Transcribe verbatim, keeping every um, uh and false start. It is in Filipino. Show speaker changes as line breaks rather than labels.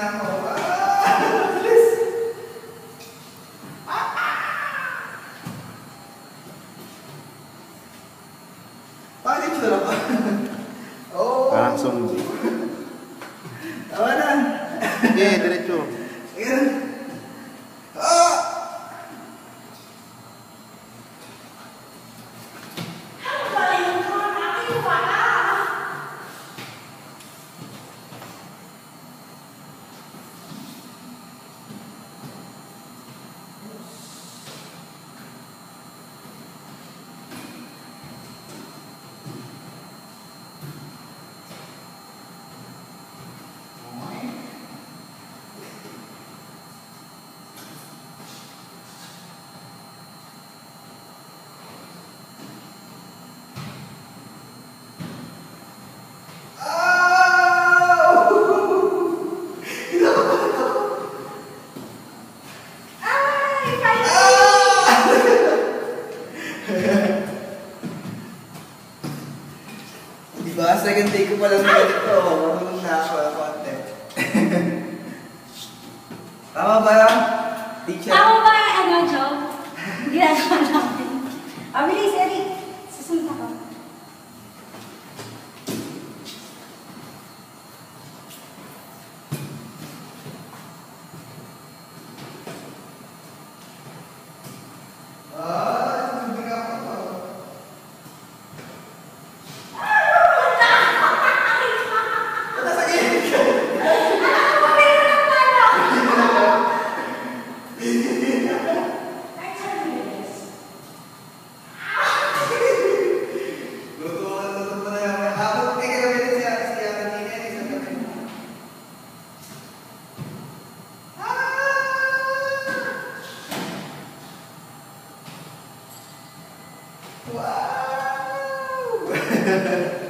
na ako. Ah! Bilis! Ah! Bakit yung tsura ko? Oh!
Parang zombie.
Tawa na!
Sige, diretso.
Ayan! Ah! Diba? Second take ko pa lang na ito. Marunong na ako ng konti. Tama ba lang? Teacher?
Tama ba yung ano, job? Ginagawa natin. Ah, bilis, Eric. Susunod ako.
Ah, hindi ka pa. Wow!